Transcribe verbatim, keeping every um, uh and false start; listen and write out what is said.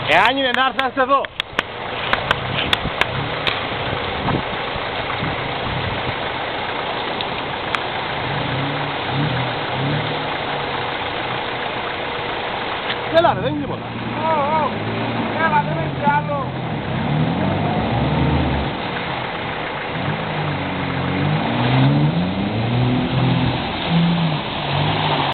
Εάν είναι να έρθει, να είστε εδώ. Έλα ρε, δεν είναι τίποτα. Έλα, δεν έχει άλλο.